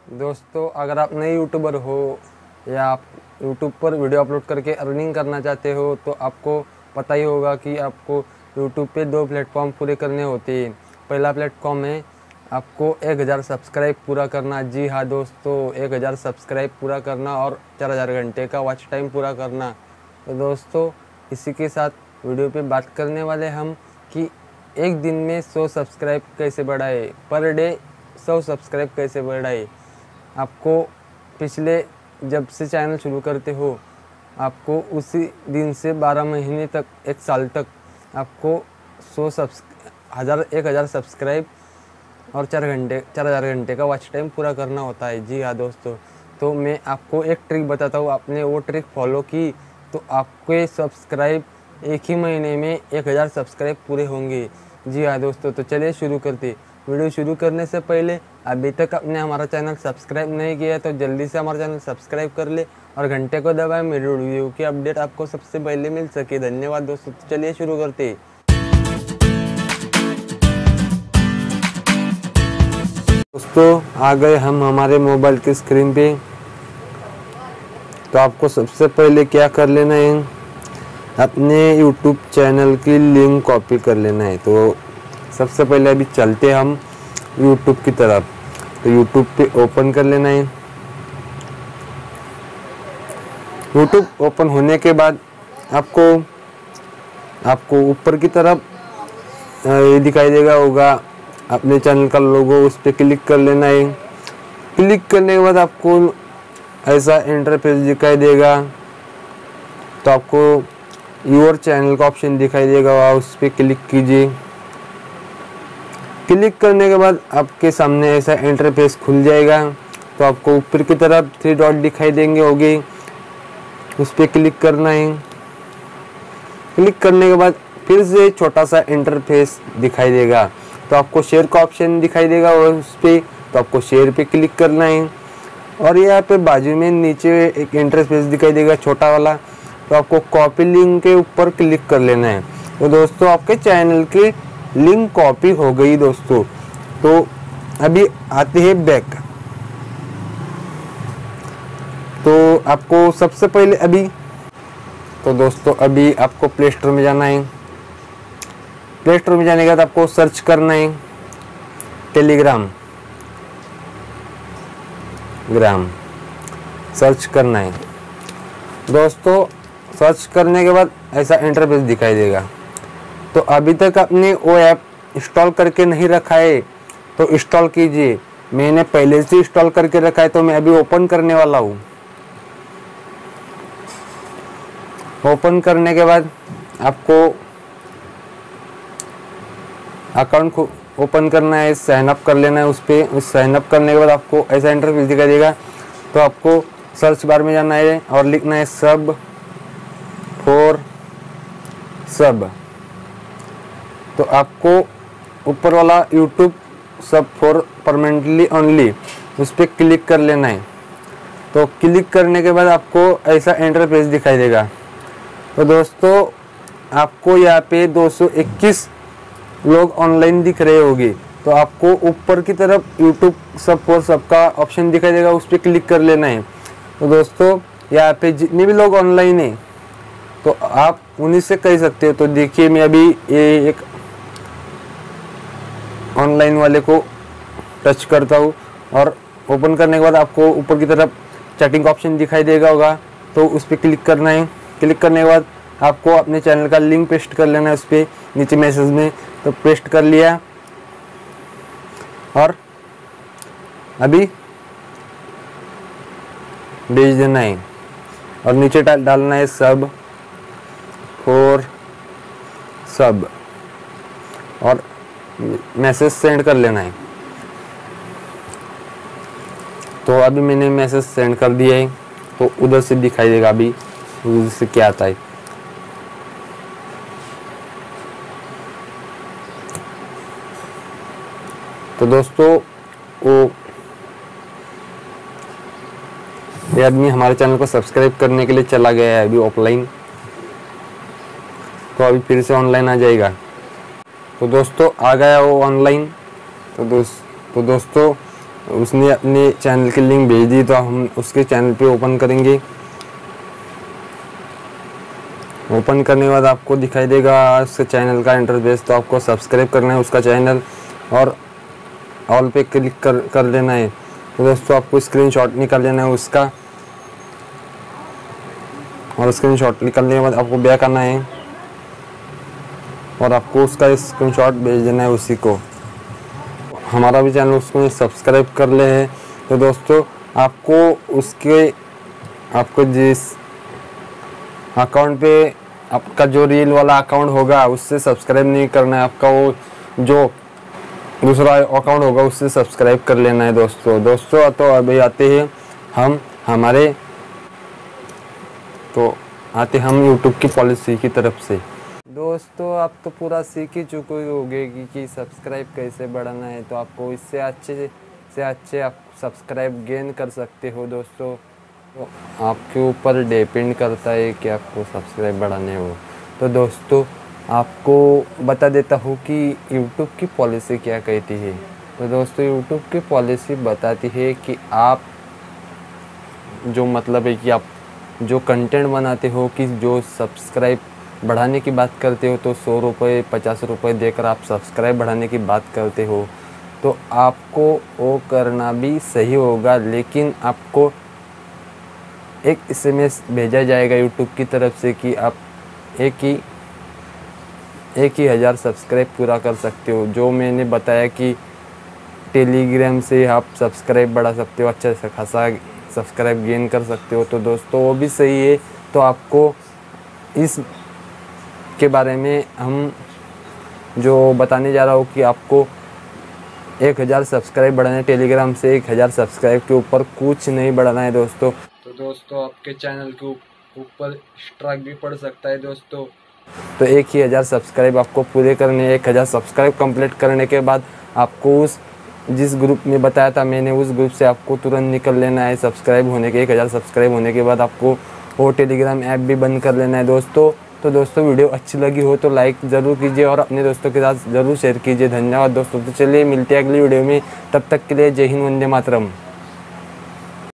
दोस्तों, अगर आप नए यूट्यूबर हो या आप यूट्यूब पर वीडियो अपलोड करके अर्निंग करना चाहते हो तो आपको पता ही होगा कि आपको यूट्यूब पे 2 प्लेटफॉर्म पूरे करने होते हैं। पहला प्लेटफॉर्म है आपको 1000 सब्सक्राइब पूरा करना। जी हाँ दोस्तों, 1000 सब्सक्राइब पूरा करना और 4000 घंटे का वॉच टाइम पूरा करना। तो दोस्तों, इसी के साथ वीडियो पे बात करने वाले हम कि एक दिन में 100 सब्सक्राइब कैसे बढ़ाए, पर डे 100 सब्सक्राइब कैसे बढ़ाए। आपको पिछले जब से चैनल शुरू करते हो आपको उसी दिन से 12 महीने तक, 1 साल तक आपको 1000 सब्सक्राइब और 4000 घंटे का वॉच टाइम पूरा करना होता है। जी हाँ दोस्तों, तो मैं आपको एक ट्रिक बताता हूँ। आपने वो ट्रिक फॉलो की तो आपके सब्सक्राइब एक ही महीने में 1000 सब्सक्राइब पूरे होंगे। जी हाँ दोस्तों, तो चलिए शुरू करते। वीडियो शुरू करने से पहले अभी तक आपने हमारा चैनल सब्सक्राइब नहीं किया है तो जल्दी से हमारा चैनल सब्सक्राइब कर ले और घंटे को दबाएं, मेरी वीडियो की अपडेट आपको सबसे पहले मिल सके। धन्यवाद दोस्तों, तो चलिए शुरू करते। दोस्तों, आ गए हम हमारे मोबाइल की स्क्रीन पे। तो आपको सबसे पहले क्या कर लेना है, अपने YouTube चैनल की लिंक कॉपी कर लेना है। तो सबसे पहले अभी चलते हम YouTube की तरफ। तो YouTube पे ओपन कर लेना है। YouTube ओपन होने के बाद आपको ऊपर की तरफ ये दिखाई देगा होगा अपने चैनल का लोगो, उस पर क्लिक कर लेना है। क्लिक करने के बाद आपको ऐसा इंटरफेस दिखाई देगा। तो आपको योर चैनल का ऑप्शन दिखाई देगा, उस पर क्लिक कीजिए। क्लिक करने के बाद आपके सामने ऐसा इंटरफेस खुल जाएगा। तो आपको ऊपर की तरफ 3 डॉट दिखाई देंगे होंगे, उस पर क्लिक करना है। क्लिक करने के बाद फिर से छोटा सा इंटरफेस दिखाई देगा। तो आपको शेयर का ऑप्शन दिखाई देगा उस पर, तो आपको शेयर पे क्लिक करना है। और यहाँ पे बाजू में नीचे एक इंटरफेस दिखाई देगा छोटा वाला, तो आपको कॉपी लिंक के ऊपर क्लिक कर लेना है। तो दोस्तों, आपके चैनल की लिंक कॉपी हो गई दोस्तों। तो अभी आते हैं बैक। तो आपको सबसे पहले अभी आपको प्ले स्टोर में जाना है। प्ले स्टोर में जाने के बाद आपको सर्च करना है टेलीग्राम सर्च करना है दोस्तों। सर्च करने के बाद ऐसा इंटरफेस दिखाई देगा। तो अभी तक आपने वो ऐप इंस्टॉल करके नहीं रखा है तो इंस्टॉल कीजिए। मैंने पहले से इंस्टॉल करके रखा है तो मैं अभी ओपन करने वाला हूँ। ओपन करने के बाद आपको अकाउंट ओपन करना है, साइन अप कर लेना है। उस पर साइन अप करने के बाद आपको ऐसा इंटरफेस दिखाई देगा। तो आपको सर्च बार में जाना है और लिखना है सब फॉर सब। तो आपको ऊपर वाला यूट्यूब सब फॉर परमानेंटली ओनली, उस पर क्लिक कर लेना है। तो क्लिक करने के बाद आपको ऐसा इंटरफेस दिखाई देगा। तो दोस्तों, आपको यहाँ पे 221 लोग ऑनलाइन दिख रहे होंगे। तो आपको ऊपर की तरफ यूट्यूब सब फॉर सब का ऑप्शन दिखाई देगा, उस पर क्लिक कर लेना है। तो दोस्तों, यहाँ पे जितने भी लोग ऑनलाइन हैं तो आप उन्हीं से कह सकते हो। तो देखिए, मैं अभी ये एक ऑनलाइन वाले को टच करता हूँ और ओपन करने के बाद आपको ऊपर की तरफ चैटिंग का ऑप्शन दिखाई देगा होगा, तो उस पर क्लिक करना है। क्लिक करने के बाद आपको अपने चैनल का लिंक पेस्ट कर लेना है उस पर नीचे मैसेज में। तो पेस्ट कर लिया और अभी भेज देना है और नीचे डालना है सब फॉर सब और मैसेज सेंड कर लेना है। तो अभी मैंने मैसेज सेंड कर दिया है। तो उधर से दिखाई देगा अभी उधर से क्या आता है। तो दोस्तों, ये आदमी हमारे चैनल को सब्सक्राइब करने के लिए चला गया है अभी ऑफलाइन। तो अभी फिर से ऑनलाइन आ जाएगा। तो दोस्तों, आ गया वो ऑनलाइन। तो दोस्तों उसने अपने चैनल की लिंक भेज दी, तो हम उसके चैनल पे ओपन करेंगे। ओपन करने के बाद आपको दिखाई देगा उसके चैनल का इंटरफेस। तो आपको सब्सक्राइब करना है उसका चैनल और ऑल पे क्लिक कर लेना है। तो दोस्तों आपको स्क्रीनशॉट निकाल लेना है उसका, और स्क्रीनशॉट निकालने के बाद आपको बैक आना है और आपको उसका स्क्रीनशॉट भेज देना है उसी को। हमारा भी चैनल उसको सब्सक्राइब कर ले है। तो दोस्तों आपको जिस अकाउंट पे आपका जो रील वाला अकाउंट होगा उससे सब्सक्राइब नहीं करना है, आपका वो जो दूसरा अकाउंट होगा उससे सब्सक्राइब कर लेना है दोस्तों। तो अभी आते हैं हम हम यूट्यूब की पॉलिसी की तरफ से। दोस्तों आप तो पूरा सीख ही चुके होंगे कि सब्सक्राइब कैसे बढ़ाना है। तो आपको इससे अच्छे से अच्छे आप सब्सक्राइब गेन कर सकते हो दोस्तों। तो आपके ऊपर डिपेंड करता है कि आपको सब्सक्राइब बढ़ाने हो। तो दोस्तों आपको बता देता हूँ कि यूट्यूब की पॉलिसी क्या कहती है। तो दोस्तों यूट्यूब की पॉलिसी बताती है कि आप जो मतलब है कि आप जो कंटेंट बनाते हो, कि जो सब्सक्राइब बढ़ाने की बात करते हो, तो 100 रुपये 50 रुपये देकर आप सब्सक्राइब बढ़ाने की बात करते हो, तो आपको वो करना भी सही होगा। लेकिन आपको एक SMS भेजा जाएगा यूट्यूब की तरफ से कि आप एक ही 1000 सब्सक्राइब पूरा कर सकते हो। जो मैंने बताया कि टेलीग्राम से आप सब्सक्राइब बढ़ा सकते हो, अच्छा खासा सब्सक्राइब गेन कर सकते हो। तो दोस्तों वो भी सही है। तो आपको इस के बारे में हम जो बताने जा रहा हूँ कि आपको 1000 सब्सक्राइब बढ़ाना है टेलीग्राम से। 1000 सब्सक्राइब के ऊपर कुछ नहीं बढ़ाना है दोस्तों। तो दोस्तों आपके चैनल के ऊपर स्ट्राइक भी पड़ सकता है दोस्तों। तो 1000 सब्सक्राइब आपको पूरे करने हैं। 1000 सब्सक्राइब कंप्लीट करने के बाद आपको जिस ग्रुप में बताया था मैंने, उस ग्रुप से आपको तुरंत निकल लेना है। सब्सक्राइब होने के 1000 सब्सक्राइब होने के बाद आपको वो टेलीग्राम ऐप भी बंद कर लेना है दोस्तों। तो दोस्तों वीडियो अच्छी लगी हो तो लाइक ज़रूर कीजिए और अपने दोस्तों के साथ ज़रूर शेयर कीजिए। धन्यवाद दोस्तों। तो चलिए मिलते हैं अगली वीडियो में, तब तक के लिए जय हिंद, वंदे मातरम।